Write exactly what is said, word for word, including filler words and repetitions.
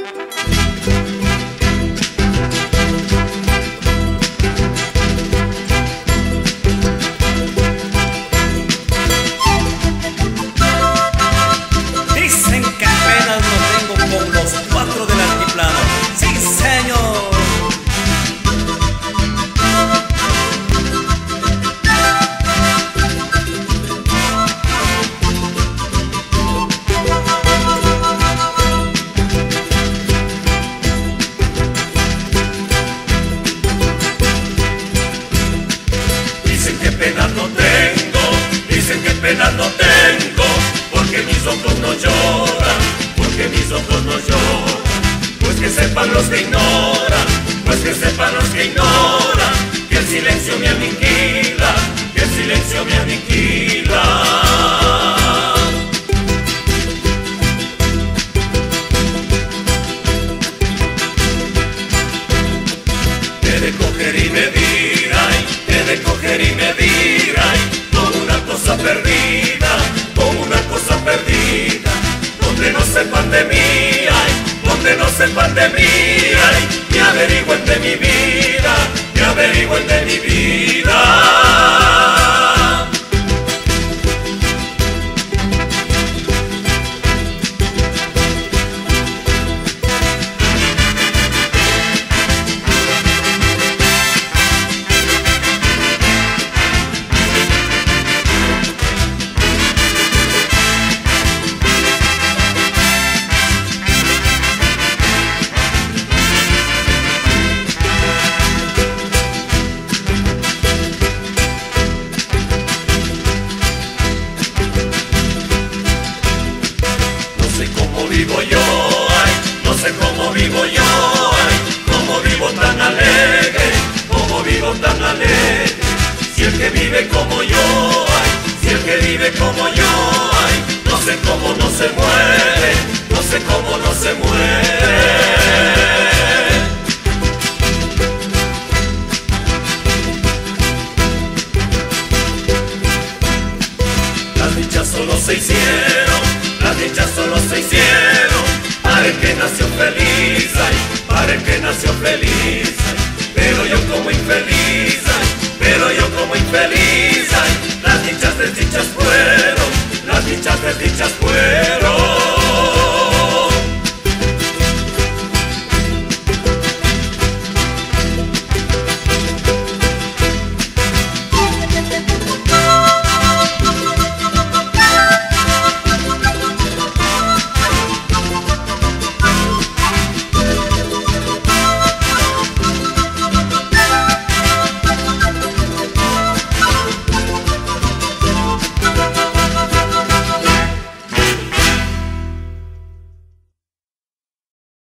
Dicen que apenas lo tengo con los cuatro del altiplano. ¡Sí, señor! Dicen que penas no tengo, dicen que penas no tengo, porque mis ojos no lloran, porque mis ojos no lloran. Pues que sepan los que ignoran, pues que sepan los que ignoran, que el silencio me aniquila, que el silencio me aniquila. He de coger y medir, ay, he de coger y medir, ay, como una cosa perdida, como una cosa perdida, donde no sepan de mí, ay, donde no sepan de mí, ay, que averigüen de mi vida, que averigüen de mi vida. Vivo yo, ay, no sé cómo vivo yo, ay, cómo vivo tan alegre, cómo vivo tan alegre. Si el que vive como yo, ay, si el que vive como yo, ay, no sé cómo no se muere, no sé cómo no se muere. Las dichas solo se hicieron, las dichas solo se hicieron para el que nació feliz, ay, para el que nació feliz.